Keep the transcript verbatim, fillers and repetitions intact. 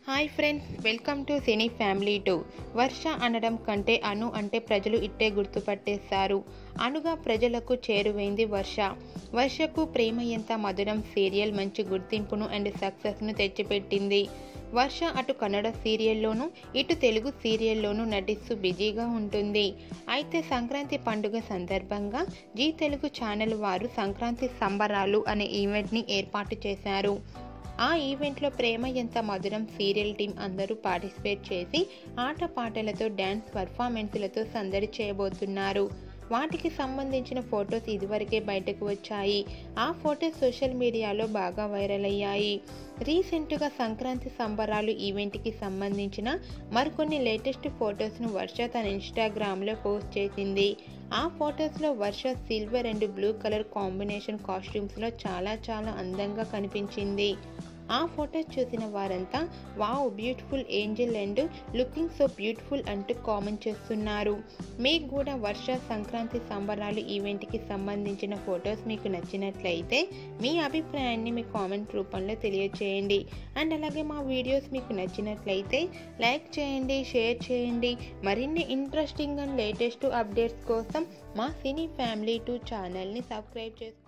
Hi friends, welcome to cine family two. Varsha అనడం కంటే అను అంటే ప్రజలు ఇట్టే గుర్తుపట్టేస్తారు. అనుగా ప్రజలకు చేరువైంది వర్ష. వర్షకు ప్రేమ ఎంత మధురం సీరియల్ మంచి గుర్తింపును అండ్ సక్సెస్ను తెచ్చిపెట్టింది. వర్ష అటు కన్నడ సీరియల్లోనూ ఇటు తెలుగు సీరియల్లోనూ నటిస్తూ బిజీగా ఉంటుంది. అయితే సంక్రాంతి పండుగ సందర్భంగా జీ తెలుగు ఛానల్ వారు సంక్రాంతి సంబరాలు అనే ఈవెంట్ని ఏర్పాటు చేశారు. ఆ ఈవెంట్లో ప్రేమ ఎంత మధురం సీరియల్ టీం అందరూ పార్టిసిపేట్ చేసి ఆటపాటలతో డ్యాన్స్ పర్ఫార్మెన్స్లతో సందడి చేయబోతున్నారు. వాటికి సంబంధించిన ఫొటోస్ ఇదివరకే బయటకు వచ్చాయి. ఆ ఫొటోస్ సోషల్ మీడియాలో బాగా వైరల్ అయ్యాయి. రీసెంట్గా సంక్రాంతి సంబరాలు ఈవెంట్కి సంబంధించిన మరికొన్ని లేటెస్ట్ ఫొటోస్ను వర్ష తన ఇన్స్టాగ్రామ్లో పోస్ట్ చేసింది. ఆ ఫొటోస్లో Varsha silver and blue colour combination కాస్ట్యూమ్స్లో చాలా చాలా అందంగా కనిపించింది. ఆ ఫొటోస్ చూసిన వారంతా wow, beautiful angel and looking so beautiful అంటూ కామెంట్ చేస్తున్నారు. మీకు కూడా వర్ష సంక్రాంతి సంబరాలు ఈవెంట్కి సంబంధించిన ఫొటోస్ మీకు నచ్చినట్లయితే మీ అభిప్రాయాన్ని మీ కామెంట్ రూపంలో తెలియచేయండి. అండ్ అలాగే మా వీడియోస్ మీకు నచ్చినట్లయితే లైక్ చేయండి, షేర్ చేయండి. మరిన్ని ఇంట్రెస్టింగ్ అండ్ లేటెస్ట్ అప్డేట్స్ కోసం మా సినీ ఫ్యామిలీ టూ ఛానల్ని సబ్స్క్రైబ్ చేసుకోండి.